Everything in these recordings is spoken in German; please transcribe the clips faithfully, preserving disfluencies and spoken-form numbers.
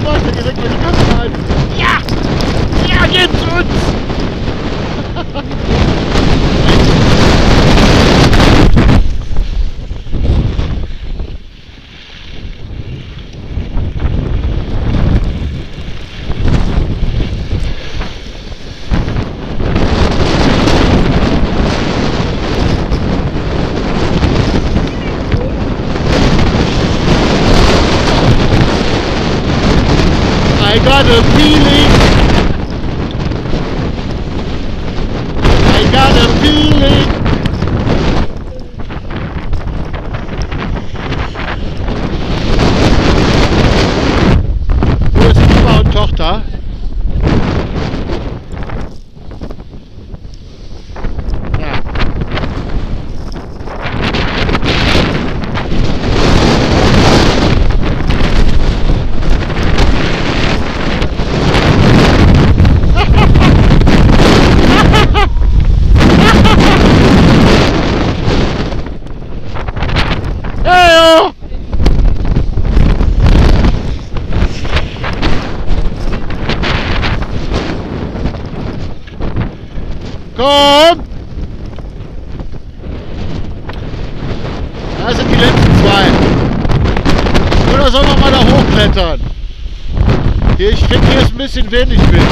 macht er direkt mal die Kamera an. Ja! Ja, geht's uns! I got a feeling. I got a feeling. Wo ist Papa und Tochter? Ja. Komm! Da sind die letzten zwei. Oder sollen wir mal da hochklettern? Hier, ich finde, hier ist ein bisschen wenig Wind.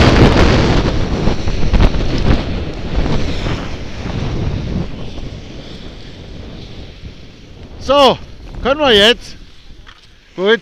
So, können wir jetzt? Gut.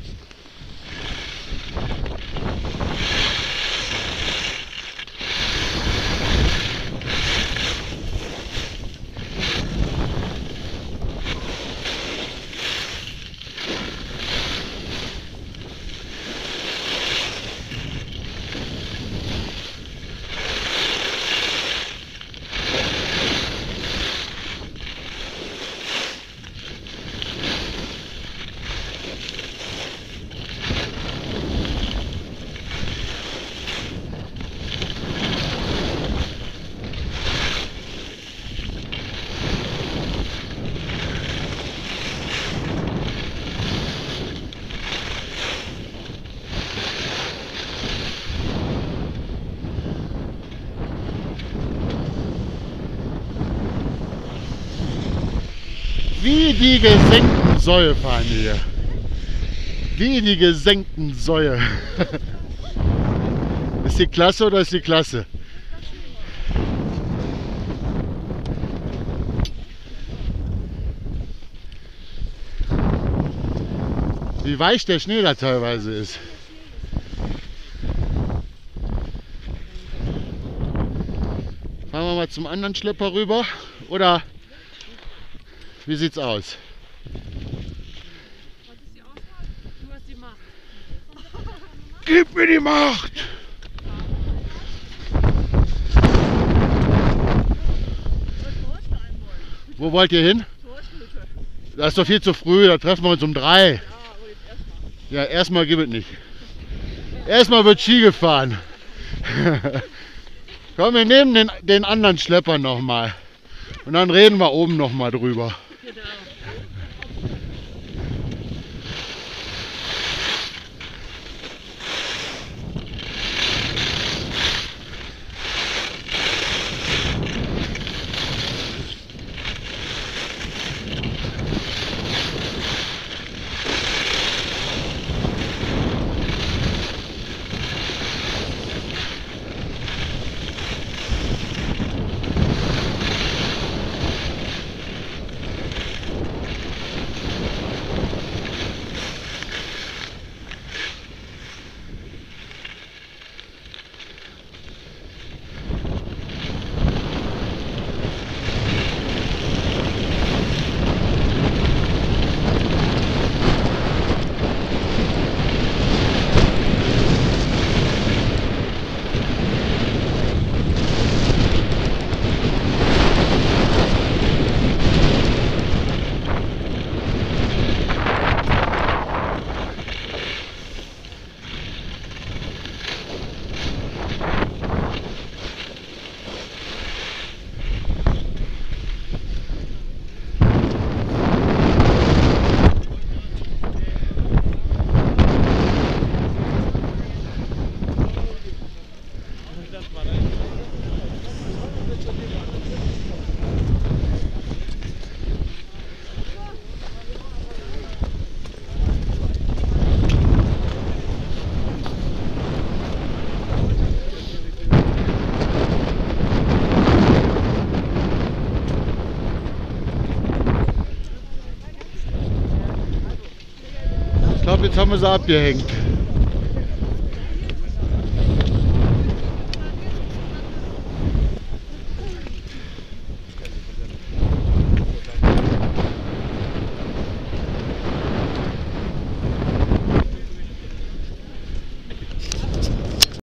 Wie die gesenkten Säue fahren wir hier. Wie die gesenkten Säue. Ist die klasse oder ist die klasse? Wie weich der Schnee da teilweise ist. Fahren wir mal zum anderen Schlepper rüber oder wie sieht's aus? Was ist die Auswahl? Du hast die Macht. Gib mir die Macht! Wo wollt ihr hin? Das ist doch viel zu früh, da treffen wir uns um drei. Ja, erstmal gibt es nicht. Erstmal wird Ski gefahren. Komm, wir nehmen den, den anderen Schlepper nochmal. Und dann reden wir oben nochmal drüber. Genau. jetzt haben wir sie abgehängt.